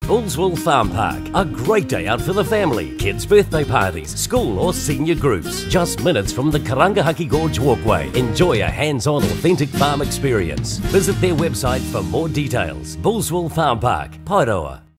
Bullswool Park, a great day out for the family, kids' birthday parties, school or senior groups. Just minutes from the Karangahaki Gorge Walkway. Enjoy a hands-on authentic farm experience. Visit their website for more details. Bullswool Park, Pairoa.